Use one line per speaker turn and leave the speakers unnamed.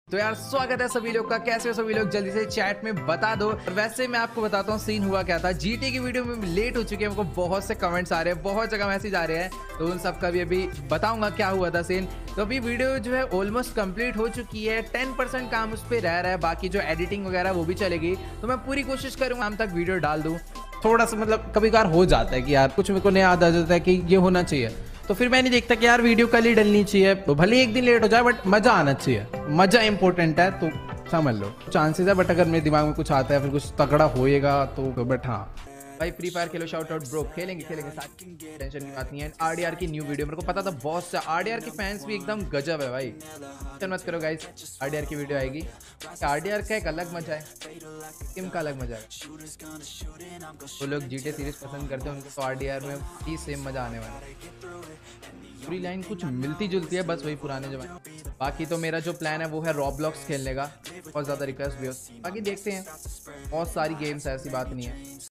तो यार स्वागत है सभी लोग का। कैसे हो सभी लोग, जल्दी से चैट में बता दो। वैसे मैं आपको बताता हूँ सीन हुआ क्या था। जीटी की वीडियो में लेट हो चुकी है, मेरे को बहुत से कमेंट्स आ रहे हैं, बहुत जगह मैसेज आ रहे हैं, तो उन सब का भी अभी बताऊंगा क्या हुआ था सीन। तो अभी वीडियो जो है ऑलमोस्ट कंप्लीट हो चुकी है, 10% काम उस पर रह रहा है, बाकी जो एडिटिंग वगैरह वो भी चलेगी। तो मैं पूरी कोशिश करूंगा शाम तक वीडियो डाल दूँ। थोड़ा सा मतलब कभी कभार हो जाता है कि यार कुछ मेरे को नहीं याद आ जाता है कि ये होना चाहिए, तो फिर मैं नहीं देखता कि यार वीडियो कल ही डलनी चाहिए, तो भले ही एक दिन लेट हो जाए बट मजा आना चाहिए। मजा इंपॉर्टेंट है, तो समझ लो चांसेस है, बट अगर मेरे दिमाग में कुछ आता है फिर कुछ तगड़ा होएगा तो बट हाँ भाई फ्री फायर खेलो, शाउट आउट ब्रो, खेलेंगे साथ, टेंशन की बात नहीं है। आरडीआर की न्यू वीडियो मेरे को पता था बहुत से आरडीआर के फैंस भी एकदम गजब है भाई, टेंशन मत करो गाइस, आरडीआर की वीडियो आएगी। आरडीआर का एक अलग मजा है, टीम का अलग मजा है। वो लोग जीटे सीरीज पसंद करते हैं, उनको तो आरडीआर में ही सेम मजा आने वाला है। पूरी लाइन कुछ मिलती जुलती है, बस वही पुराने जमाने। बाकी तो मेरा जो प्लान है वो है रॉब्लॉक्स खेलने का, बहुत ज़्यादा रिक्वेस्ट भी हो, बाकी देखते हैं। बहुत सारी गेम्स है, ऐसी बात नहीं है।